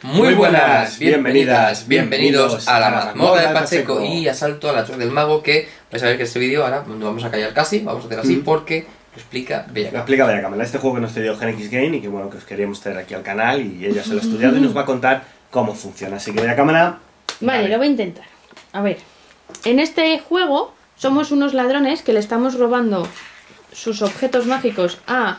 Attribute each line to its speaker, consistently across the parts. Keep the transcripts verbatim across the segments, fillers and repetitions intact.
Speaker 1: Muy buenas, bienvenidas, bienvenidos a la mazmorra de Pacheco y asalto a la torre del mago, que vais a ver que este vídeo ahora no vamos a callar casi, vamos a hacer así porque lo explica Bella.
Speaker 2: Lo explica Bella Cámara, este juego que nos cedió Genix Game y que bueno, que os queríamos traer aquí al canal y ella se lo ha estudiado y nos va a contar cómo funciona, así que Bella Cámara...
Speaker 3: Vale, vale, lo voy a intentar. A ver, en este juego somos unos ladrones que le estamos robando sus objetos mágicos a...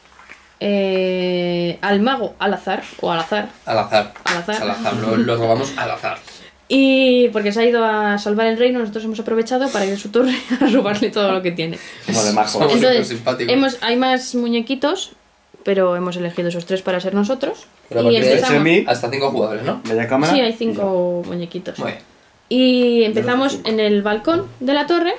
Speaker 3: Eh, al mago al azar, o al azar.
Speaker 1: Al azar.
Speaker 3: Al azar.
Speaker 1: Al azar. Lo, lo robamos al azar.
Speaker 3: Y porque se ha ido a salvar el reino, nosotros hemos aprovechado para ir a su torre a robarle todo lo que tiene.
Speaker 2: Como de majo.
Speaker 3: Entonces, hemos, hay más muñequitos, pero hemos elegido esos tres para ser nosotros.
Speaker 1: Pero
Speaker 3: y empezamos...
Speaker 1: hasta cinco jugadores, ¿no?
Speaker 2: Bella Cámara.
Speaker 3: Sí, hay cinco muñequitos.
Speaker 1: Muy bien.
Speaker 3: Y empezamos en el balcón de la torre.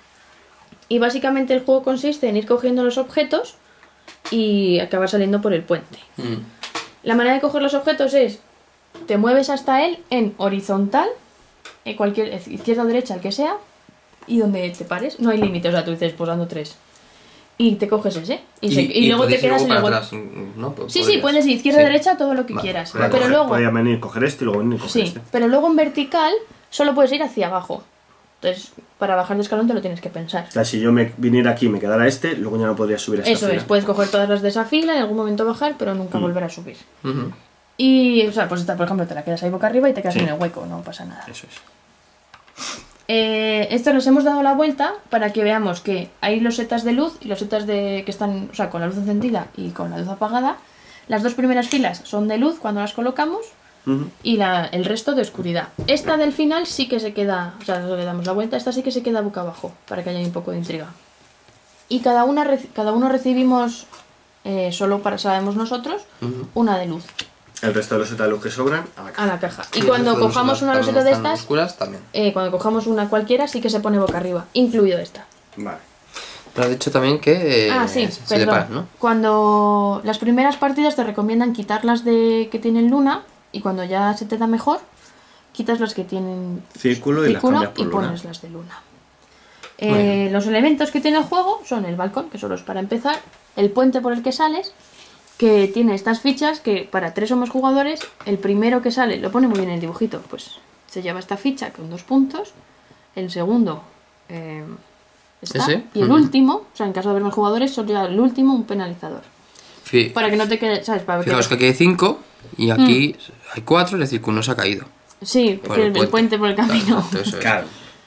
Speaker 3: Y básicamente el juego consiste en ir cogiendo los objetos y acabar saliendo por el puente.
Speaker 1: Mm.
Speaker 3: La manera de coger los objetos es: te mueves hasta él en horizontal, en cualquier izquierda o derecha, el que sea, y donde te pares. No hay límite, o sea, tú dices, pues dando tres. Y te coges ese. Y,
Speaker 1: y,
Speaker 3: se, y, y luego te quedas en el
Speaker 1: hueco. ¿No? Pues
Speaker 3: sí,
Speaker 1: podrías.
Speaker 3: sí, puedes ir izquierda,
Speaker 1: sí.
Speaker 3: derecha, todo lo que
Speaker 1: vale.
Speaker 3: quieras.
Speaker 2: Podría
Speaker 3: Pero
Speaker 2: coger,
Speaker 3: luego.
Speaker 2: podría venir, coger este y luego venir y coger
Speaker 3: Sí,
Speaker 2: este.
Speaker 3: pero luego en vertical solo puedes ir hacia abajo. Entonces, para bajar de escalón te lo tienes que pensar.
Speaker 2: O sea, si yo me viniera aquí y me quedara este, luego ya no podría subir a esta
Speaker 3: Eso
Speaker 2: fila.
Speaker 3: es, puedes coger todas las de esa fila, en algún momento bajar, pero nunca
Speaker 2: Mm.
Speaker 3: volver a subir.
Speaker 1: Uh-huh.
Speaker 3: Y, o sea, pues esta, por ejemplo, te la quedas ahí boca arriba y te quedas
Speaker 2: Sí.
Speaker 3: en el hueco, no pasa nada.
Speaker 2: Eso es.
Speaker 3: Eh, esto nos hemos dado la vuelta para que veamos que hay los setas de luz y los setas de que están, o sea, con la luz encendida y con la luz apagada. Las dos primeras filas son de luz cuando las colocamos
Speaker 2: Uh-huh.
Speaker 3: y la, el resto de oscuridad. Esta del final sí que se queda, o sea, le damos la vuelta, esta sí que se queda boca abajo para que haya un poco de intriga. Y cada, una, cada uno recibimos, eh, solo para sabemos nosotros,
Speaker 1: Uh-huh.
Speaker 3: una de luz
Speaker 2: El resto de los setas de luz que sobran a la
Speaker 3: a
Speaker 2: caja.
Speaker 3: la caja. Y
Speaker 1: Sí,
Speaker 3: cuando
Speaker 1: nosotros
Speaker 3: cojamos una
Speaker 1: también
Speaker 3: roseta de
Speaker 1: están
Speaker 3: estas,
Speaker 1: oscuras también.
Speaker 3: eh, cuando cojamos una cualquiera sí que se pone boca arriba, incluido esta.
Speaker 2: Vale.
Speaker 1: Te has dicho también que eh,
Speaker 3: Ah, sí,
Speaker 1: se
Speaker 3: perdón.
Speaker 1: separan, ¿no?
Speaker 3: Cuando las primeras partidas te recomiendan quitarlas de que tienen luna y cuando ya se te da mejor, quitas las que tienen
Speaker 2: Círculo y las
Speaker 3: círculo
Speaker 2: cambias por
Speaker 3: y
Speaker 2: luna.
Speaker 3: pones las de luna. Eh, los elementos que tiene el juego son el balcón, que solo es para empezar, el puente por el que sales, que tiene estas fichas que para tres o más jugadores, el primero que sale, lo pone muy bien en el dibujito, pues se lleva esta ficha con dos puntos, el segundo eh, está,
Speaker 1: ¿Ese?
Speaker 3: y el
Speaker 1: Ujú.
Speaker 3: último, o sea, en caso de haber más jugadores, solo lleva el último un penalizador.
Speaker 1: Sí.
Speaker 3: Para que no te quede, ¿sabes? Para que-
Speaker 1: Fijaos que aquí hay cinco y aquí hay cuatro, es decir, que uno se ha caído.
Speaker 3: Sí,
Speaker 1: Por
Speaker 3: que
Speaker 1: el
Speaker 3: el, el puente por el camino.
Speaker 1: Claro, eso es.
Speaker 2: Claro.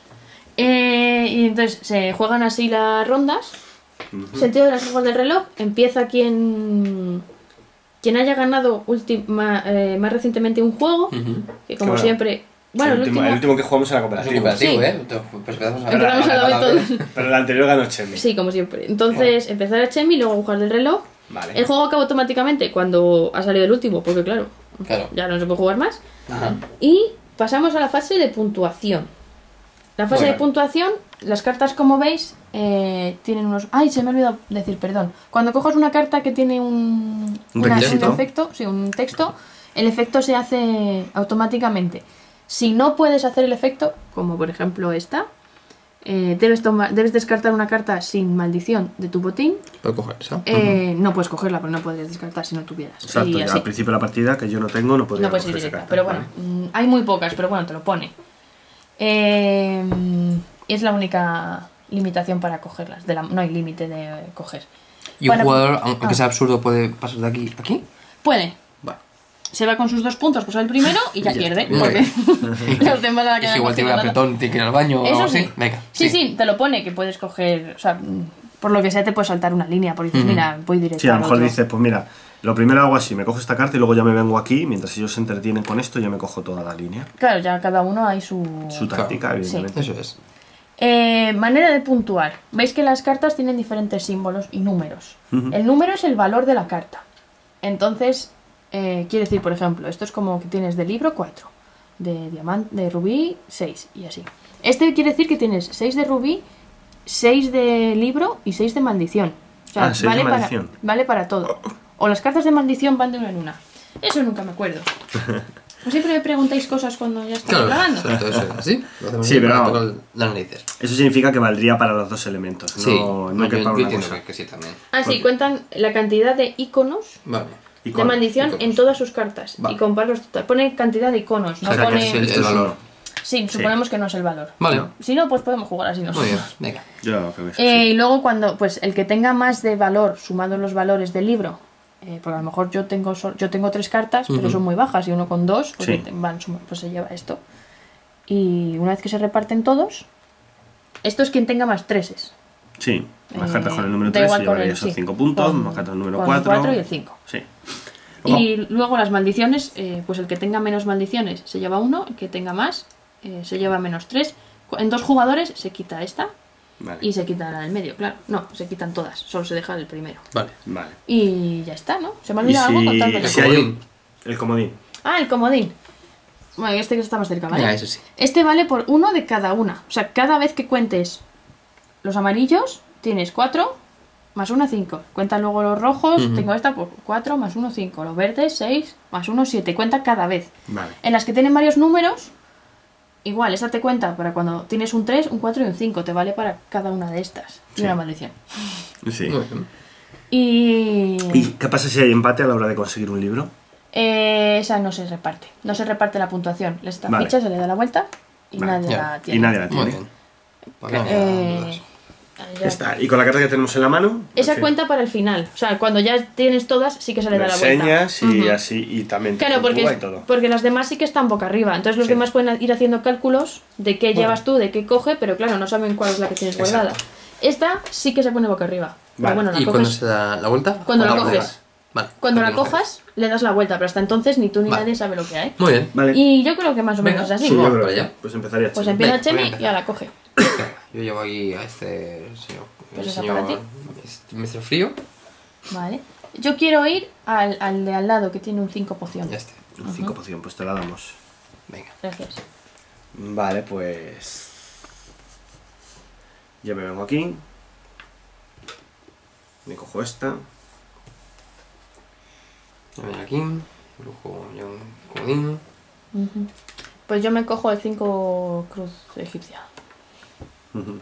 Speaker 3: Eh, y entonces se juegan así las rondas.
Speaker 2: Uh-huh.
Speaker 3: Sentido de las reglas del reloj. Empieza quien quien haya ganado ulti- ma- eh, más recientemente un juego.
Speaker 1: Ujú.
Speaker 3: Que como
Speaker 2: Claro.
Speaker 3: siempre. Bueno,
Speaker 2: el,
Speaker 3: el
Speaker 2: último,
Speaker 3: último.
Speaker 2: el último que jugamos era
Speaker 1: Es un
Speaker 2: cooperativo.
Speaker 1: cooperativo,
Speaker 3: Sí.
Speaker 1: ¿eh? Pues empezamos a ver.
Speaker 3: Empezamos a la vez todos.
Speaker 2: Pero el anterior ganó Chemi.
Speaker 3: Sí, como siempre. Entonces, empezar a Chemi, luego jugar del reloj.
Speaker 2: Vale.
Speaker 3: El juego acaba automáticamente cuando ha salido el último, porque claro,
Speaker 1: Claro.
Speaker 3: ya no se puede jugar más.
Speaker 1: Ajá.
Speaker 3: Y pasamos a la fase de puntuación. La fase
Speaker 2: Bueno.
Speaker 3: de puntuación, las cartas, como veis, eh, tienen unos... ¡Ay, se me ha olvidado decir, perdón! Cuando cojas una carta que tiene un,
Speaker 2: Un
Speaker 3: una-
Speaker 2: requisito.
Speaker 3: un efecto, sí, un texto, el efecto se hace automáticamente. Si no puedes hacer el efecto, como por ejemplo esta, eh, debes, tomar, debes descartar una carta sin maldición de tu botín.
Speaker 1: Puedo coger esa.
Speaker 3: Eh, No puedes cogerla, porque no podrías descartar si no tuvieras.
Speaker 2: Exacto,
Speaker 3: Y
Speaker 2: ya
Speaker 3: así.
Speaker 2: al principio de la partida, que yo no tengo, no podría
Speaker 3: No puedes ir
Speaker 2: coger esa
Speaker 3: directa,
Speaker 2: carta,
Speaker 3: pero bueno,
Speaker 2: ¿vale?
Speaker 3: mm, hay muy pocas, pero bueno, te lo pone. Eh, y es la única limitación para cogerlas, de la, no hay límite de coger.
Speaker 1: Y un
Speaker 3: Para-
Speaker 1: jugador, aunque
Speaker 3: ah.
Speaker 1: sea absurdo, puede pasar de aquí a aquí.
Speaker 3: Puede,
Speaker 1: Vale.
Speaker 3: se va con sus dos puntos, pues el primero y ya
Speaker 1: Y ya
Speaker 3: pierde,
Speaker 1: está.
Speaker 3: porque los demás la
Speaker 1: Y
Speaker 3: que
Speaker 1: si igual tiene un apretón, tiene que ir al baño o
Speaker 3: Eso
Speaker 1: algo
Speaker 3: sí.
Speaker 1: así. Venga.
Speaker 3: Sí, sí, te lo pone, que puedes coger, o sea, mm, por lo que sea te puedes saltar una línea, porque dices,
Speaker 1: Ujú.
Speaker 3: mira, voy directo
Speaker 2: Sí, a lo
Speaker 3: al
Speaker 2: mejor
Speaker 3: otro.
Speaker 2: dices, pues mira, lo primero hago así, me cojo esta carta y luego ya me vengo aquí, mientras ellos se entretienen con esto, ya me cojo toda la línea.
Speaker 3: Claro, ya cada uno hay su...
Speaker 2: Su táctica,
Speaker 1: Claro.
Speaker 2: evidentemente.
Speaker 1: Eso es.
Speaker 3: Eh, manera de puntuar. Veis que las cartas tienen diferentes símbolos y números.
Speaker 2: Ujú.
Speaker 3: El número es el valor de la carta. Entonces, eh, quiere decir, por ejemplo, esto es como que tienes de libro cuatro, de diamante, de rubí seis y así. Este quiere decir que tienes seis de rubí, seis de libro y seis de maldición. O sea,
Speaker 2: Ah, seis de
Speaker 3: vale, para,
Speaker 2: maldición.
Speaker 3: vale para todo. O las cartas de maldición van de una en una. Eso nunca me acuerdo. Pues siempre me preguntáis cosas cuando ya estamos grabando.
Speaker 1: Exacto, eso es así. Lo hacemos
Speaker 2: Sí,
Speaker 1: así
Speaker 2: pero
Speaker 1: para
Speaker 2: vamos.
Speaker 1: tocar las narices.
Speaker 2: Eso significa que valdría para los dos elementos,
Speaker 1: Sí,
Speaker 2: no, no
Speaker 1: yo,
Speaker 2: que
Speaker 1: yo
Speaker 2: para una
Speaker 1: entiendo
Speaker 2: cosa.
Speaker 1: que, que sí también.
Speaker 3: Ah, sí,
Speaker 2: Porque-
Speaker 3: cuentan la cantidad de iconos
Speaker 1: Vale.
Speaker 3: de maldición
Speaker 1: iconos.
Speaker 3: en todas sus cartas.
Speaker 1: Vale.
Speaker 3: Y compararlos total. Pone cantidad de iconos, no
Speaker 2: O sea, que
Speaker 3: pone...
Speaker 2: es el, el valor.
Speaker 3: Sí, suponemos que no es el valor.
Speaker 1: Vale.
Speaker 3: Si no, pues podemos jugar así
Speaker 1: Muy
Speaker 3: nosotros.
Speaker 1: bien, venga.
Speaker 2: Yo creo que sí.
Speaker 3: Eh, y luego cuando, pues el que tenga más de valor, sumando los valores del libro, eh, porque a lo mejor yo tengo sol- yo tengo tres cartas, pero
Speaker 1: Ujú.
Speaker 3: son muy bajas, y uno con dos, pues,
Speaker 2: Sí.
Speaker 3: te- van, suma- pues se lleva esto. Y una vez que se reparten todos, esto es quien tenga más treses.
Speaker 2: Sí, más
Speaker 3: Eh,
Speaker 2: cartas con el número
Speaker 3: da
Speaker 2: tres
Speaker 3: igual
Speaker 2: se
Speaker 3: con
Speaker 2: llevaría
Speaker 3: el-
Speaker 2: esos
Speaker 3: sí.
Speaker 2: cinco puntos,
Speaker 3: Con-
Speaker 2: más cartas con el número
Speaker 3: con
Speaker 2: cuatro.
Speaker 3: el cuatro y el cinco.
Speaker 2: Sí.
Speaker 3: Y luego las maldiciones, eh, pues el que tenga menos maldiciones se lleva uno, el que tenga más eh, se lleva menos tres. Cu- En dos jugadores se quita esta
Speaker 2: Vale.
Speaker 3: y se quita la del medio, claro. No, se quitan todas, solo se deja el primero.
Speaker 1: Vale.
Speaker 2: Vale.
Speaker 3: Y ya está, ¿no? ¿Se me ha
Speaker 2: Y
Speaker 3: olvidado algo
Speaker 2: si,
Speaker 3: contando?
Speaker 1: El
Speaker 2: si hay
Speaker 1: comodín.
Speaker 2: un- el comodín.
Speaker 3: Ah, el comodín. Bueno, este que está más cerca, ¿vale?
Speaker 1: Venga, eso sí.
Speaker 3: Este vale por uno de cada una. O sea, cada vez que cuentes los amarillos, tienes cuatro más uno, cinco. Cuenta luego los rojos,
Speaker 1: Ujú.
Speaker 3: tengo esta por cuatro más uno, cinco. Los verdes, seis más uno, siete. Cuenta cada vez.
Speaker 2: Vale.
Speaker 3: En las que tienen varios números, igual, esta te cuenta para cuando tienes un tres, un cuatro y un cinco. Te vale para cada una de estas. Y
Speaker 2: Sí.
Speaker 3: una maldición.
Speaker 2: Sí.
Speaker 1: Muy bien.
Speaker 3: Y...
Speaker 2: ¿Y qué pasa si hay empate a la hora de conseguir un libro?
Speaker 3: Eh, esa no se reparte. No se reparte la puntuación. Esta
Speaker 2: Vale.
Speaker 3: ficha se le da la vuelta y
Speaker 2: Vale,
Speaker 3: nadie
Speaker 1: ya.
Speaker 3: la tiene.
Speaker 2: Y nadie la
Speaker 1: Muy
Speaker 2: tiene.
Speaker 1: bien. Pues venga,
Speaker 3: Eh,
Speaker 1: dudas.
Speaker 3: ahí
Speaker 2: Ya
Speaker 3: ya.
Speaker 2: está. Y con la carta que tenemos en la mano.
Speaker 3: Esa
Speaker 2: en fin,
Speaker 3: cuenta para el final. O sea, cuando ya tienes todas, sí que se le
Speaker 2: lo
Speaker 3: da la vuelta.
Speaker 2: enseñas y
Speaker 3: Ujú.
Speaker 2: así. Y también te
Speaker 3: Claro, porque,
Speaker 2: puntúa
Speaker 3: es-
Speaker 2: y todo.
Speaker 3: porque las demás sí que están boca arriba. Entonces los
Speaker 2: Sí.
Speaker 3: demás pueden ir haciendo cálculos de qué
Speaker 2: Bueno.
Speaker 3: llevas tú, de qué coge, pero claro, no saben cuál es la que tienes guardada.
Speaker 2: Exacto.
Speaker 3: Esta sí que se pone boca arriba. Pero
Speaker 2: Vale.
Speaker 3: bueno, la
Speaker 1: ¿Y cuándo
Speaker 3: coges.
Speaker 1: se da la vuelta?
Speaker 3: Cuando la
Speaker 1: ¿O
Speaker 3: coges.
Speaker 1: dejas? Vale.
Speaker 3: Cuando la
Speaker 1: Cuando
Speaker 3: cojas, le das la vuelta, pero hasta entonces ni tú ni
Speaker 1: Vale.
Speaker 3: nadie sabe lo que hay.
Speaker 1: Muy bien.
Speaker 2: Vale.
Speaker 3: Y yo creo que más o menos
Speaker 1: Venga,
Speaker 3: es así.
Speaker 2: Sí, yo
Speaker 1: Vamos
Speaker 2: creo
Speaker 1: para
Speaker 2: que
Speaker 1: allá.
Speaker 2: Pues empezaría
Speaker 3: Pues
Speaker 2: Chemi.
Speaker 3: empieza
Speaker 1: Venga, voy a
Speaker 3: Chemi y
Speaker 1: empezar.
Speaker 3: ya la coge.
Speaker 1: Venga, yo llevo aquí a este señor.
Speaker 3: Pues
Speaker 1: el
Speaker 3: esa
Speaker 1: señor
Speaker 3: para ti.
Speaker 1: mister Frío.
Speaker 3: Vale. Yo quiero ir al, al de al lado que tiene un cinco poción.
Speaker 1: Ya está.
Speaker 2: Un cinco poción, pues te la damos.
Speaker 1: Venga.
Speaker 3: Gracias.
Speaker 2: Vale, pues. Yo me vengo aquí. Me cojo esta.
Speaker 1: A ver aquí. Brujo, yo un comodín.
Speaker 3: Ujú. Pues yo me cojo el cinco cruz egipcia.
Speaker 2: Ujú.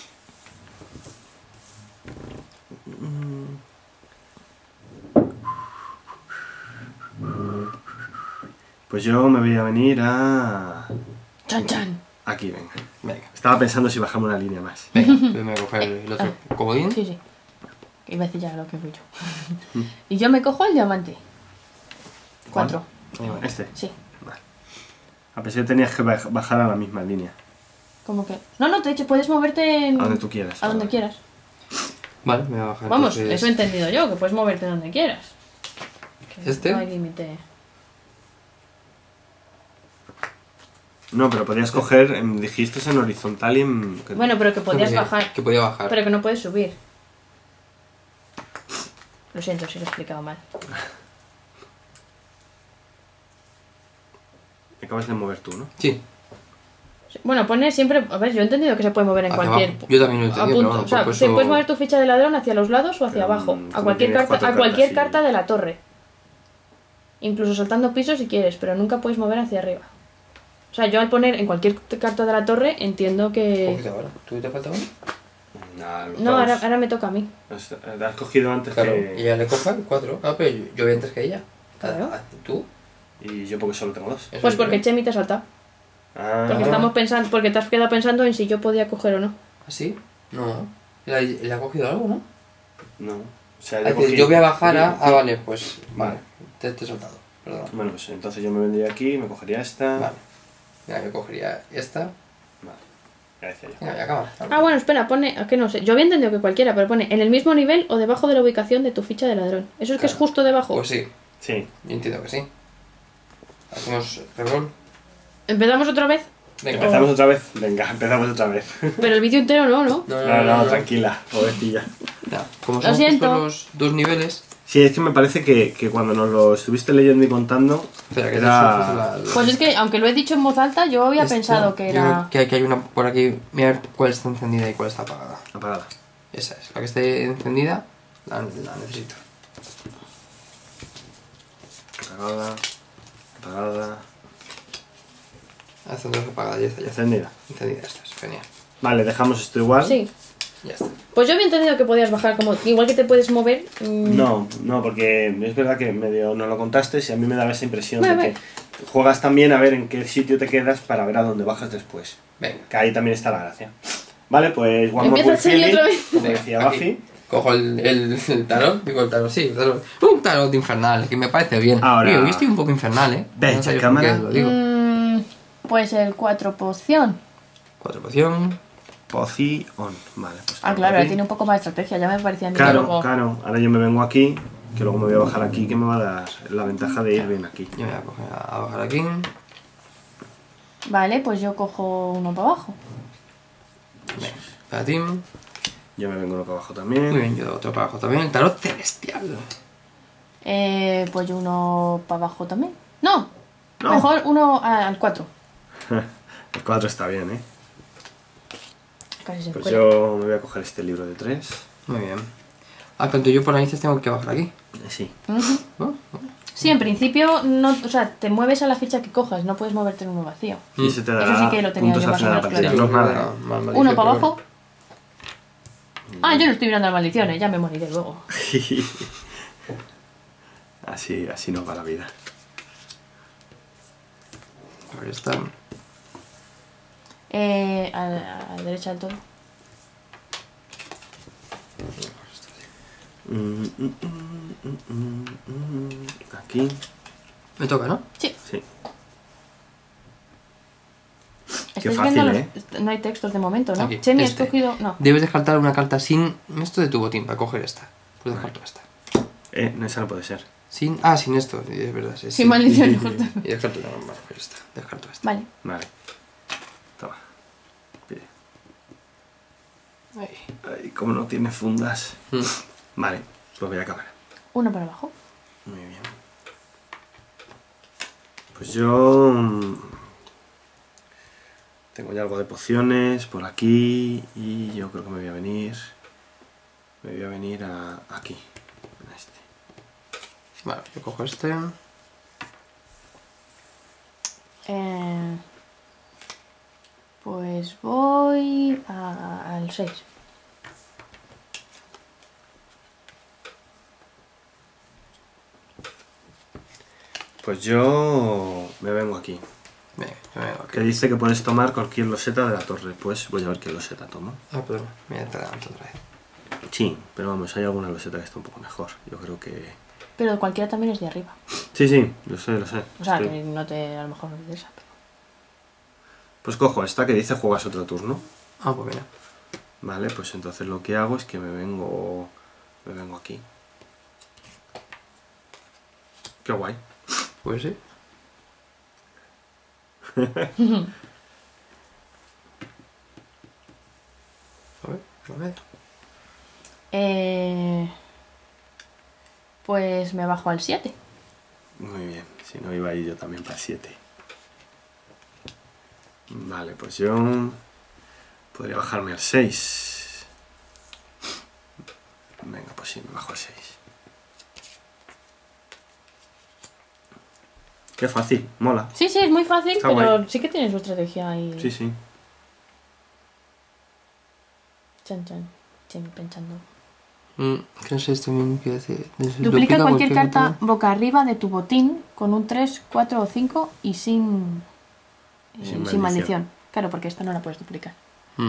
Speaker 2: Pues yo me voy a venir a.
Speaker 3: ¡Chan, chan!
Speaker 2: Aquí, venga.
Speaker 1: Venga.
Speaker 2: Estaba pensando si bajamos una línea más.
Speaker 1: Venga, yo me voy a coger el otro comodín.
Speaker 3: Sí, sí. Iba a decir ya lo que voy yo. Y yo me cojo el diamante. Cuatro.
Speaker 2: Este.
Speaker 3: Sí.
Speaker 2: Vale. A pesar de que tenías que baj- bajar a la misma línea.
Speaker 3: ¿Cómo que? No, no, de hecho puedes moverte en-
Speaker 2: A donde tú quieras.
Speaker 3: a donde quieras.
Speaker 1: Vale, me voy a bajar.
Speaker 3: Vamos,
Speaker 1: entonces-
Speaker 3: eso he entendido yo, que puedes moverte donde quieras. Que
Speaker 1: ¿Este?
Speaker 3: No hay límite.
Speaker 2: No, pero podías coger, em, dijiste en horizontal y en.
Speaker 3: Bueno, pero que podías
Speaker 1: que-
Speaker 3: bajar,
Speaker 1: Que podía bajar.
Speaker 3: pero que no puedes subir. Lo siento si lo he explicado mal.
Speaker 2: Te acabas de mover tú, ¿no?
Speaker 1: Sí.
Speaker 3: Sí, bueno, pone siempre... A ver, yo he entendido que se puede mover en
Speaker 1: Hacia
Speaker 3: cualquier...
Speaker 1: abajo. Yo también lo he entendido,
Speaker 3: punto.
Speaker 1: pero bueno,
Speaker 3: o sea,
Speaker 1: por
Speaker 3: sí,
Speaker 1: eso-
Speaker 3: puedes mover tu ficha de ladrón hacia los lados o hacia
Speaker 2: Pero,
Speaker 3: abajo.
Speaker 2: mm,
Speaker 3: A
Speaker 2: como
Speaker 3: cualquier
Speaker 2: tienes
Speaker 3: carta,
Speaker 2: cuatro
Speaker 3: a cualquier
Speaker 2: cartas y-
Speaker 3: carta de la torre. Incluso saltando pisos si quieres, pero nunca puedes mover hacia arriba. O sea, yo al poner en cualquier carta de la torre entiendo que...
Speaker 1: Cógete ahora. ¿Tú te falta uno?
Speaker 2: Nah, los
Speaker 3: No,
Speaker 2: dos.
Speaker 3: ahora, ahora me toca a mí.
Speaker 2: Has, te has cogido antes
Speaker 1: Claro.
Speaker 2: que.
Speaker 1: Y ella le coja el cuatro. Ah, pero yo, yo voy antes que ella.
Speaker 3: Claro.
Speaker 1: Ah, ¿Tú?
Speaker 2: Y yo porque solo tengo dos.
Speaker 1: Eso
Speaker 3: Pues
Speaker 1: es
Speaker 3: porque
Speaker 1: verdad.
Speaker 3: Chemi te ha saltado.
Speaker 2: Ah,
Speaker 3: Porque estamos pensando, porque te has quedado pensando en si yo podía coger o no.
Speaker 1: ¿Ah, sí? No. ¿Le, le ha cogido algo, no?
Speaker 2: No. O sea,
Speaker 1: Ah,
Speaker 2: yo,
Speaker 1: que
Speaker 2: cogí-
Speaker 1: yo voy a bajar a...
Speaker 2: Sí.
Speaker 1: Ah, vale, pues... Vale.
Speaker 2: Vale.
Speaker 1: Te, te he soltado. Perdón.
Speaker 2: Bueno, pues entonces yo me vendría aquí, me cogería esta.
Speaker 1: Vale. Venga, yo cogería esta.
Speaker 2: Vale. Ya decía yo.
Speaker 1: Venga, ya acaba.
Speaker 3: Ah, bueno, espera, pone, que no sé, yo había entendido que cualquiera, pero pone en el mismo nivel o debajo de la ubicación de tu ficha de ladrón. ¿Eso es que es
Speaker 1: Claro.
Speaker 3: justo debajo?
Speaker 1: Pues sí,
Speaker 2: Sí.
Speaker 1: yo entiendo que sí. Hacemos reroll.
Speaker 3: ¿Empezamos otra vez?
Speaker 1: Venga.
Speaker 2: Empezamos otra vez. Venga, empezamos otra vez.
Speaker 3: Pero el vídeo entero no, ¿no?
Speaker 1: No,
Speaker 2: No, no, tranquila, pobrecilla.
Speaker 1: Ya, como
Speaker 3: Lo
Speaker 1: son
Speaker 3: siento.
Speaker 1: justo los dos niveles...
Speaker 2: Sí, es que me parece que, que cuando nos lo estuviste leyendo y contando.
Speaker 1: Espera, que
Speaker 2: era...
Speaker 1: te la, la-
Speaker 3: Pues es que, aunque lo he dicho en voz alta, yo había
Speaker 1: Esta,
Speaker 3: pensado que
Speaker 1: yo
Speaker 3: era...
Speaker 1: creo que aquí hay una por aquí. Mirar cuál está encendida y cuál está apagada.
Speaker 2: Apagada.
Speaker 1: Esa es. La que esté encendida, la, la necesito.
Speaker 2: Apagada. Apagada.
Speaker 1: Hace dos apagada, ya está, ya está.
Speaker 2: Encendida.
Speaker 1: Encendida, esta es genial.
Speaker 2: Vale, dejamos esto igual.
Speaker 3: Sí.
Speaker 1: Ya está.
Speaker 3: Pues yo había entendido que podías bajar como... Igual que te puedes mover... Mmm...
Speaker 2: No, no, porque es verdad que medio no lo contaste y a mí me daba esa impresión
Speaker 3: Bueno,
Speaker 2: de que juegas también a ver en qué sitio te quedas para ver a dónde bajas después.
Speaker 1: Venga.
Speaker 2: Que ahí también está la gracia. Vale, pues One More
Speaker 3: Empieza
Speaker 2: Good
Speaker 3: a seguir
Speaker 2: Feeling,
Speaker 3: otra vez.
Speaker 2: como decía
Speaker 1: Aquí.
Speaker 2: Buffy.
Speaker 1: Cojo el, el, el tarot, digo el tarot, sí, el tarot. Un tarot infernal, que me parece bien.
Speaker 2: Ahora-
Speaker 1: Tío, yo estoy un poco infernal, ¿eh?
Speaker 2: Ve,
Speaker 1: No sé yo
Speaker 2: cámara.
Speaker 1: por qué, lo digo.
Speaker 3: Mm, pues el cuatro poción.
Speaker 1: Cuatro poción.
Speaker 2: Poción. Vale, pues
Speaker 3: Ah,
Speaker 2: tengo
Speaker 3: claro,
Speaker 2: aquí.
Speaker 3: ahora tiene un poco más de estrategia. Ya me parecía a mí que
Speaker 2: Claro,
Speaker 3: luego...
Speaker 2: claro. Ahora yo me vengo aquí, que luego me voy a bajar aquí, que me va a dar la ventaja de ir bien aquí.
Speaker 1: Yo me voy a coger a, a bajar aquí.
Speaker 3: Vale, pues yo cojo uno para abajo.
Speaker 1: Venga, para ti. Muy
Speaker 2: Yo me vengo uno para abajo también.
Speaker 1: bien, yo otro para abajo también. El tarot celestial.
Speaker 3: Eh, pues yo uno para abajo también. No,
Speaker 2: No.
Speaker 3: mejor uno a- al cuatro.
Speaker 2: El cuatro está bien, ¿eh?
Speaker 3: Casi se
Speaker 2: Pues
Speaker 3: cuela.
Speaker 2: yo me voy a coger este libro de tres.
Speaker 1: Muy bien. Ah, cuando yo por narices tengo que bajar aquí.
Speaker 2: Eh, Sí.
Speaker 3: Ujú.
Speaker 1: ¿No?
Speaker 3: Sí, en principio, no, o sea, te mueves a la ficha que cojas, no puedes moverte en uno vacío.
Speaker 2: Y se te
Speaker 3: Eso
Speaker 2: dará
Speaker 3: sí que lo tenía
Speaker 2: puntos
Speaker 3: yo
Speaker 2: al
Speaker 3: más o
Speaker 2: final de la
Speaker 3: menos
Speaker 2: partida.
Speaker 3: claro.
Speaker 2: No es nada, ¿eh?
Speaker 1: Mal- maldición,
Speaker 3: Uno para
Speaker 1: pero
Speaker 3: abajo. Ah, yo no estoy mirando las maldiciones, ya me moriré luego.
Speaker 2: así, así nos va la vida.
Speaker 1: bueno. Ahí está.
Speaker 3: Eh, a, a la derecha del todo.
Speaker 2: Mm, mm, mm, mm, mm, mm. Aquí.
Speaker 1: Me toca, ¿no?
Speaker 3: Sí.
Speaker 2: Sí.
Speaker 3: ¿Estáis
Speaker 2: fácil,
Speaker 3: viendo
Speaker 2: ¿eh?
Speaker 3: los- No hay textos de momento, ¿no?
Speaker 1: Aquí,
Speaker 3: Chemi,
Speaker 1: este.
Speaker 3: has cogido... No.
Speaker 1: Debes descartar una carta sin esto de tu botín para coger esta. Pues descarto esta.
Speaker 2: Eh, no, esa no puede ser.
Speaker 1: Sin, ah, sin esto, es verdad. Sí,
Speaker 3: Sin maldición, justo.
Speaker 1: Y descarto una, vale, pues esta. Descarto esta.
Speaker 3: Vale.
Speaker 2: Vale. Toma. Pide.
Speaker 1: Ahí.
Speaker 2: Ay, como no tiene fundas.
Speaker 1: Mm.
Speaker 2: Vale, pues voy a cámara.
Speaker 3: Uno para abajo.
Speaker 2: Muy bien. Pues yo... mm, tengo ya algo de pociones por aquí y yo creo que me voy a venir... Me voy a venir a aquí. A este.
Speaker 1: Vale, yo cojo este.
Speaker 3: Eh, pues voy a- al seis.
Speaker 2: Pues yo me vengo aquí.
Speaker 1: Venga, yo me vengo aquí.
Speaker 2: Que dice que puedes tomar cualquier loseta de la torre. Pues voy a ver qué loseta tomo.
Speaker 1: Ah, perdón, me voy a entrar otra vez.
Speaker 2: Sí, pero vamos, hay alguna loseta que está un poco mejor. Yo creo que...
Speaker 3: Pero cualquiera también es de arriba.
Speaker 2: Sí, sí, lo sé, lo sé.
Speaker 3: O sea,
Speaker 2: Estoy-
Speaker 3: que no te, a lo mejor no te interesa. Pero...
Speaker 2: Pues cojo esta que dice juegas otro turno.
Speaker 1: Ah, pues mira.
Speaker 2: Vale, pues entonces lo que hago es que me vengo... Me vengo aquí. Qué guay.
Speaker 1: Pues sí. A ver, a ver.
Speaker 3: Eh, pues me bajo al siete.
Speaker 2: Muy bien, si no iba a ir yo también para siete. Vale, pues yo... Podría bajarme al seis. Venga, pues sí, me bajo al seis. Qué fácil, mola.
Speaker 3: Sí, sí, es muy fácil,
Speaker 2: Está
Speaker 3: pero
Speaker 2: guay.
Speaker 3: sí que tiene su estrategia ahí.
Speaker 2: Sí, sí.
Speaker 3: Chan, chan. Chemi pensando.
Speaker 1: Mm, ¿Qué no sé esto bien qué hace?
Speaker 3: Duplica cualquier carta boca arriba de tu botín con un tres, cuatro o cinco y sin,
Speaker 2: Y
Speaker 3: eh,
Speaker 2: sin
Speaker 3: sin
Speaker 2: maldición.
Speaker 3: maldición. Claro, porque esta no la puedes duplicar.
Speaker 1: Mm.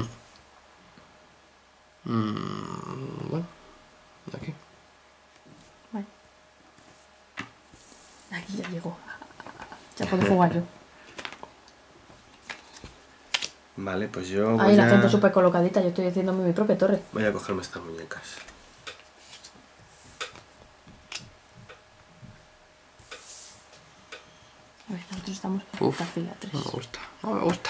Speaker 1: Mm, bueno, aquí.
Speaker 3: Vale. Aquí ya llegó. Ya puedo jugar yo.
Speaker 2: Vale, pues yo voy
Speaker 3: Ahí la
Speaker 2: a...
Speaker 3: gente súper colocadita, yo estoy haciéndome mi propia torre.
Speaker 2: Voy a cogerme estas muñecas.
Speaker 3: A ver, nosotros estamos en
Speaker 1: Uf,
Speaker 3: esta fila tres.
Speaker 1: no me gusta, no me gusta.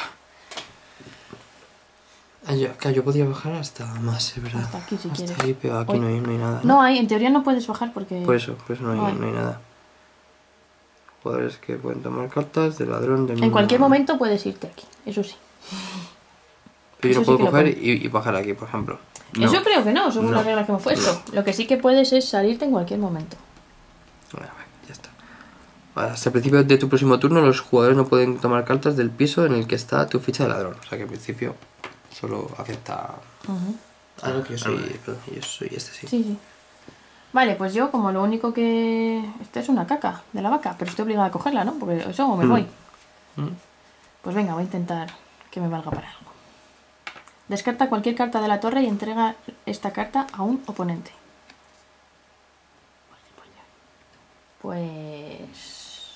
Speaker 1: Ah, yo, claro, yo podía bajar hasta más, es verdad.
Speaker 3: Hasta aquí, si
Speaker 1: Hasta
Speaker 3: quieres.
Speaker 1: ahí, pero aquí
Speaker 3: Hoy-
Speaker 1: no hay, no hay nada.
Speaker 3: No hay, en teoría no puedes bajar porque...
Speaker 1: Por eso, por eso no hay,
Speaker 3: No hay.
Speaker 1: no hay nada. Jugadores que pueden tomar cartas de ladrón de
Speaker 3: En
Speaker 1: mismo-
Speaker 3: cualquier momento puedes irte aquí, eso sí.
Speaker 1: Pero yo
Speaker 3: eso
Speaker 1: no
Speaker 3: sí
Speaker 1: puedo
Speaker 3: que lo
Speaker 1: coger
Speaker 3: pone.
Speaker 1: y, y bajar aquí, por ejemplo.
Speaker 2: No.
Speaker 3: Eso creo que no, según
Speaker 2: No.
Speaker 3: las reglas que hemos puesto. Lo que sí que puedes es salirte en cualquier momento.
Speaker 1: Bueno, vale, ya está. Vale, hasta el principio de tu próximo turno los jugadores no pueden tomar cartas del piso en el que está tu ficha de ladrón. O sea que en principio solo afecta
Speaker 3: Ujú.
Speaker 1: Ah, no, que yo soy,
Speaker 2: Ah,
Speaker 1: perdón, yo soy este, sí.
Speaker 3: Sí, sí. Vale, pues yo como lo único que... Esta es una caca de la vaca, pero estoy obligada a cogerla, ¿no? Porque eso o me
Speaker 2: Mm.
Speaker 3: voy.
Speaker 1: Mm.
Speaker 3: Pues venga, voy a intentar que me valga para algo. Descarta cualquier carta de la torre y entrega esta carta a un oponente. Pues...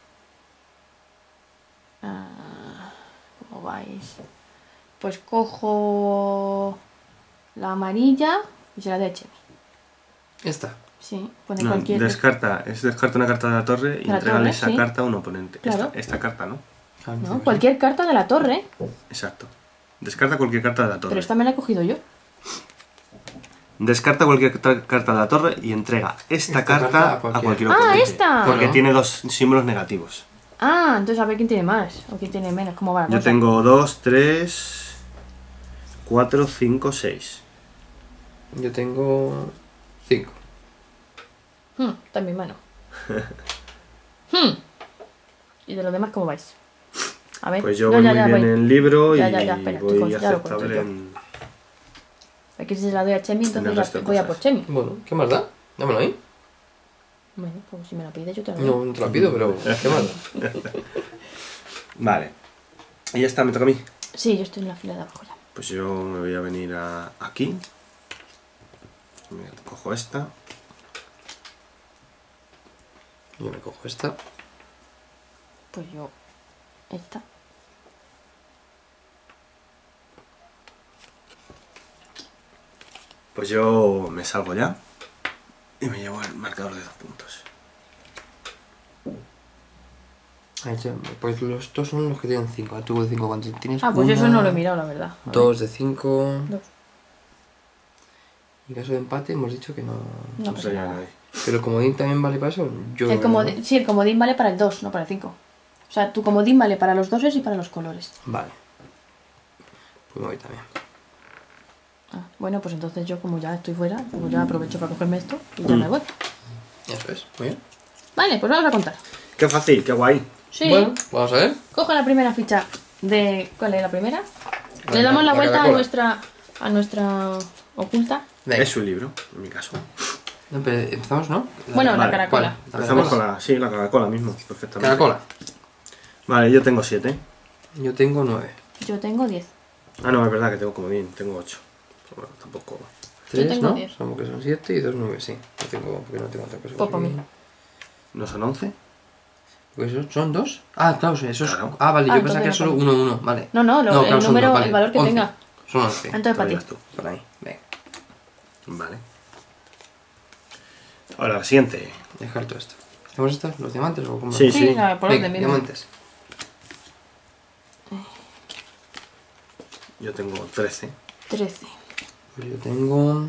Speaker 3: Ah, ¿cómo vais? Pues cojo la amarilla y se la doy a Chemi.
Speaker 1: Esta.
Speaker 3: Sí, pone
Speaker 2: No,
Speaker 3: cualquier...
Speaker 2: descarta, es descarta una carta de la torre y
Speaker 3: De la
Speaker 2: entregale
Speaker 3: torre,
Speaker 2: esa
Speaker 3: sí.
Speaker 2: carta a un oponente.
Speaker 3: Claro.
Speaker 2: Esta, esta carta, ¿no?
Speaker 1: Ah,
Speaker 3: No,
Speaker 1: sí,
Speaker 3: cualquier carta de la torre.
Speaker 2: Exacto. Descarta cualquier carta de la torre.
Speaker 3: Pero esta me la he cogido yo.
Speaker 2: Descarta cualquier car- carta de la torre y entrega esta,
Speaker 1: Esta
Speaker 2: carta,
Speaker 1: carta a
Speaker 2: a
Speaker 1: cualquier-
Speaker 2: cualquier
Speaker 3: ¡Ah,
Speaker 2: oponente.
Speaker 3: esta!
Speaker 2: Porque
Speaker 1: Bueno.
Speaker 2: tiene dos símbolos negativos.
Speaker 3: Ah, entonces a ver quién tiene más o quién tiene menos. ¿Cómo va la
Speaker 2: Yo
Speaker 3: cosa?
Speaker 2: tengo dos, tres, cuatro, cinco, seis.
Speaker 1: Yo tengo cinco.
Speaker 3: Hmm, está en mi mano. Hmm. ¿Y de los demás cómo vais? A ver.
Speaker 2: Pues yo
Speaker 3: no,
Speaker 2: voy
Speaker 3: ya,
Speaker 2: muy
Speaker 3: ya,
Speaker 2: bien
Speaker 3: voy.
Speaker 2: en el libro
Speaker 3: Ya,
Speaker 2: y
Speaker 3: ya, ya, espera,
Speaker 2: voy
Speaker 3: chicos, ya lo cuento
Speaker 2: aceptable
Speaker 3: yo.
Speaker 2: en...
Speaker 3: Aquí si se la doy a Chemi,
Speaker 2: En el
Speaker 3: entonces
Speaker 2: resto
Speaker 3: ya
Speaker 2: de
Speaker 3: voy a
Speaker 2: cosas.
Speaker 3: por Chemi.
Speaker 1: Bueno, ¿qué más da? Dámelo ahí.
Speaker 3: Bueno, pues si me la pides yo te la doy.
Speaker 1: No, no te la pido, pero ¿qué más da?
Speaker 2: Vale. Y ya está, me toca a mí.
Speaker 3: Sí, yo estoy en la fila de abajo ya.
Speaker 2: Pues yo me voy a venir a aquí. Me cojo esta.
Speaker 1: Yo me cojo esta.
Speaker 3: Pues yo... Esta.
Speaker 2: Pues yo me salgo ya. Y me llevo el marcador de dos puntos.
Speaker 1: Ahí ya, pues los dos son los que tienen cinco. Tú de cinco, ¿cuántos tienes?
Speaker 3: Ah, pues yo eso
Speaker 1: Una,
Speaker 3: no lo he mirado, la verdad. A ver.
Speaker 1: Dos de cinco.
Speaker 3: Dos.
Speaker 1: En caso de empate hemos dicho que no.
Speaker 3: No
Speaker 2: No
Speaker 3: pasa
Speaker 2: sería
Speaker 3: nada.
Speaker 2: nadie.
Speaker 1: Pero el comodín también vale para eso. Yo
Speaker 3: El
Speaker 1: lo
Speaker 3: comodín-
Speaker 1: veo, ¿no?
Speaker 3: sí, el comodín vale para el dos, no para el cinco. O sea, tu comodín vale para los doses y para los colores.
Speaker 1: Vale. Pues me voy también.
Speaker 3: Ah, bueno, pues entonces yo como ya estoy fuera, pues ya aprovecho para cogerme esto y ya me voy.
Speaker 1: Eso es, muy bien.
Speaker 3: Vale, pues vamos a contar.
Speaker 2: Qué fácil, qué guay.
Speaker 3: Sí,
Speaker 1: Bueno, vamos a ver.
Speaker 3: coge la primera ficha de... ¿Cuál es la primera?
Speaker 1: La-
Speaker 3: Le damos la,
Speaker 1: la
Speaker 3: vuelta a
Speaker 1: Caracola.
Speaker 3: nuestra a nuestra oculta.
Speaker 1: Venga.
Speaker 2: Es un libro, en mi caso.
Speaker 1: No, pero empezamos, ¿no?
Speaker 3: Bueno, la
Speaker 2: Vale,
Speaker 3: caracola.
Speaker 1: ¿cuál?
Speaker 2: Empezamos con la... Sí, la Coca-Cola mismo, perfectamente.
Speaker 1: Caracola.
Speaker 2: Vale, yo tengo siete.
Speaker 1: Yo tengo nueve.
Speaker 3: Yo tengo diez.
Speaker 2: Ah, no, es verdad que tengo comodín, tengo ocho. Pero bueno, tampoco...
Speaker 1: Tres,
Speaker 3: tengo
Speaker 1: ¿no?
Speaker 3: diez.
Speaker 1: Somos que son siete y dos nueve, sí. No tengo, porque no tengo otra cosa.
Speaker 3: Pues para
Speaker 1: aquí.
Speaker 3: mí.
Speaker 2: ¿No son once?
Speaker 1: Pues esos son dos. Ah, claro, sí, esos.
Speaker 2: Claro.
Speaker 1: Ah, vale,
Speaker 3: Ah,
Speaker 1: yo pensaba que era
Speaker 3: entonces
Speaker 1: solo
Speaker 3: no.
Speaker 1: uno, uno, vale.
Speaker 3: No, no, lo-
Speaker 1: No,
Speaker 3: el
Speaker 1: claro, son
Speaker 3: número,
Speaker 1: dos, vale.
Speaker 3: el valor que
Speaker 1: once.
Speaker 3: tenga.
Speaker 1: Son once.
Speaker 3: Entonces para ti.
Speaker 2: Dirás tú.
Speaker 1: Por ahí, venga.
Speaker 2: Vale. Ahora, la siguiente.
Speaker 1: Descarto esto. ¿Hacemos estas? ¿Los diamantes o cómo?
Speaker 2: Sí,
Speaker 3: Sí,
Speaker 2: sí.
Speaker 3: la- por
Speaker 1: Venga,
Speaker 3: orden mismo.
Speaker 1: diamantes.
Speaker 2: Yo tengo trece.
Speaker 3: trece.
Speaker 1: Pues yo tengo.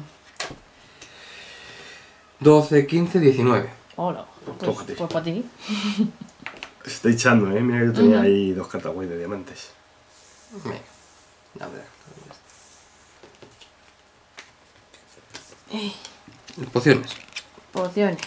Speaker 1: doce, quince, diecinueve.
Speaker 3: Hola. Pues,
Speaker 2: Tócate.
Speaker 3: pues para ti.
Speaker 2: Se está echando, ¿eh? Mira que yo tenía
Speaker 3: Ujú.
Speaker 2: ahí dos cartas guay de diamantes.
Speaker 1: Venga. A ver.
Speaker 3: Eh,
Speaker 1: Pociones.
Speaker 3: Pociones.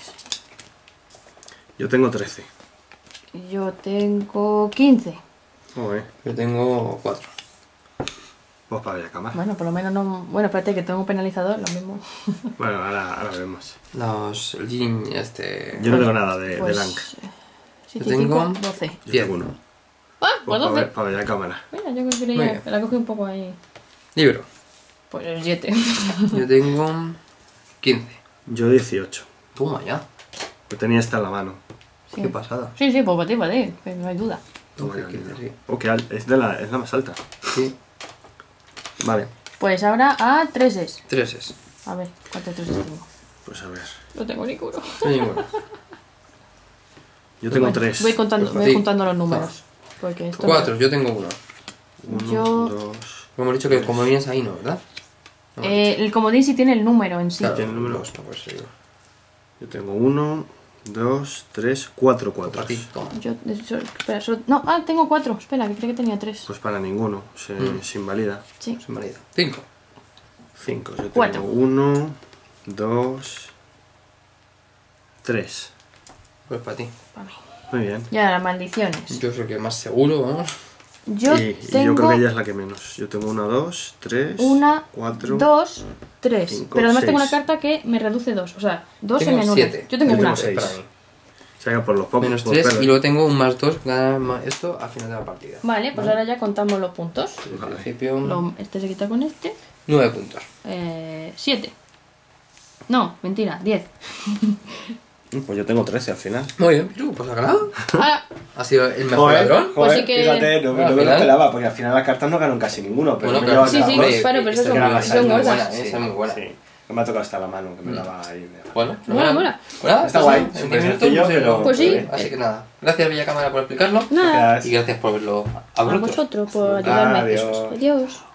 Speaker 2: Yo tengo trece.
Speaker 3: Yo tengo quince.
Speaker 2: Joder.
Speaker 1: Yo tengo cuatro.
Speaker 2: Pues para la cámara.
Speaker 3: Bueno, por lo menos no... Bueno, espérate que tengo penalizador, lo mismo.
Speaker 2: Bueno, ahora, ahora vemos.
Speaker 1: Los. El Jin, este.
Speaker 2: Yo no tengo nada de,
Speaker 3: Pues...
Speaker 2: de Lank.
Speaker 3: siete,
Speaker 1: Yo tengo-
Speaker 3: cinco, doce.
Speaker 2: Yo
Speaker 1: diez.
Speaker 2: tengo uno.
Speaker 3: Ah,
Speaker 2: Pues
Speaker 3: pues
Speaker 2: para,
Speaker 3: doce.
Speaker 2: ver, para ver la cámara.
Speaker 3: Mira, yo que
Speaker 1: Muy
Speaker 3: quería...
Speaker 1: bien.
Speaker 3: Me la cogí un poco ahí.
Speaker 1: Libro.
Speaker 3: Pues el siete.
Speaker 1: Yo tengo. quince.
Speaker 2: Yo dieciocho.
Speaker 1: Toma ya.
Speaker 2: Yo tenía esta en la mano.
Speaker 3: Sí.
Speaker 1: Qué pasada.
Speaker 3: Sí, sí, pues para ti, para ti, que no hay duda.
Speaker 2: Toma
Speaker 1: doce,
Speaker 2: ya,
Speaker 1: quince,
Speaker 2: mira.
Speaker 1: sí.
Speaker 2: Oh, qué al- es, de la, es la más alta.
Speaker 1: Sí.
Speaker 2: Vale,
Speaker 3: Pues ahora a treses.
Speaker 1: Tres es.
Speaker 3: A ver, ¿cuántos treses tengo?
Speaker 2: pues a ver.
Speaker 3: No tengo ninguno.
Speaker 1: No hay ninguno.
Speaker 2: Yo tengo
Speaker 3: Bueno,
Speaker 2: tres.
Speaker 3: Voy contando,
Speaker 1: Pues
Speaker 3: voy
Speaker 1: sí.
Speaker 3: juntando los números. Porque esto
Speaker 1: Cuatro, yo tengo uno.
Speaker 2: Uno,
Speaker 3: yo-
Speaker 2: dos...
Speaker 1: Como hemos dicho que como vienes ahí, ¿no? ¿Verdad? No,
Speaker 3: Eh, el comodín sí tiene el número en sí.
Speaker 1: claro,
Speaker 2: tiene número.
Speaker 1: dos, no puede ser.
Speaker 2: Yo tengo uno, dos, tres, cuatro cuatro.
Speaker 1: Para ti, toma.
Speaker 3: Yo, eso- espera, solo- no, ah, tengo cuatro. Espera, que creía que tenía tres.
Speaker 2: Pues para ninguno, se,
Speaker 1: Mm.
Speaker 2: se invalida.
Speaker 3: Sí.
Speaker 1: Se invalida. Cinco.
Speaker 2: Cinco. Yo tengo
Speaker 3: Cuatro.
Speaker 2: uno, dos, tres.
Speaker 1: Pues para ti.
Speaker 3: Para mí.
Speaker 2: Muy bien.
Speaker 3: Ya, las maldiciones.
Speaker 1: Yo soy el que más seguro, vamos.
Speaker 3: Yo
Speaker 2: y, y
Speaker 3: tengo
Speaker 2: yo creo que ella es la que menos. Yo tengo una, dos, tres,
Speaker 3: una,
Speaker 2: cuatro,
Speaker 3: dos, tres.
Speaker 2: cinco,
Speaker 3: Pero además
Speaker 2: seis.
Speaker 3: tengo una carta que me reduce dos. O sea, dos
Speaker 1: Tengo
Speaker 3: en menor.
Speaker 1: siete.
Speaker 3: Yo tengo
Speaker 2: Yo
Speaker 3: una.
Speaker 2: tengo seis.
Speaker 1: Para mí.
Speaker 2: O sea que por los pocos.
Speaker 1: Menos
Speaker 2: por
Speaker 1: tres
Speaker 2: perder.
Speaker 1: y luego tengo un más dos, ganar más esto al final de la partida.
Speaker 3: Vale, pues ahora ya contamos los puntos.
Speaker 1: En
Speaker 2: Vale.
Speaker 1: principio,
Speaker 3: Lo- este se quita con este.
Speaker 1: nueve puntos.
Speaker 3: Eh, siete. No, mentira, diez.
Speaker 2: Pues yo tengo trece al final.
Speaker 1: Muy bien, Piru, pues ha ganado.
Speaker 3: Ah,
Speaker 1: Ha sido el mejor ladrón.
Speaker 3: Pues sí que-
Speaker 2: fíjate, no,
Speaker 1: Bueno, al
Speaker 2: no me lo
Speaker 1: final-
Speaker 2: esperaba, porque al final las cartas no ganan casi ninguno. Pero
Speaker 1: Bueno,
Speaker 2: me
Speaker 1: claro,
Speaker 2: llevan
Speaker 3: sí,
Speaker 2: las
Speaker 3: sí,
Speaker 2: dos.
Speaker 3: pues, claro, pero
Speaker 1: Esta
Speaker 3: eso
Speaker 1: que
Speaker 3: son-
Speaker 1: era
Speaker 3: son
Speaker 1: muy buena,
Speaker 3: gordas.
Speaker 1: esa es muy buena.
Speaker 2: Sí. No me ha tocado hasta la mano, que me daba ahí. me-
Speaker 1: Bueno,
Speaker 3: Mola, mola.
Speaker 1: Pues nada,
Speaker 2: Está
Speaker 1: pues
Speaker 2: guay,
Speaker 1: nada, en
Speaker 2: súper
Speaker 1: diez minutos
Speaker 2: sencillo,
Speaker 1: hemos ido.
Speaker 2: pero-
Speaker 3: Pues sí.
Speaker 1: Así que nada, gracias Villa Cámara por explicarlo.
Speaker 3: nada.
Speaker 2: Gracias.
Speaker 1: Y gracias por verlo a
Speaker 3: A
Speaker 1: vosotros.
Speaker 3: vosotros por ayudarme.
Speaker 2: Adiós.
Speaker 3: Adiós.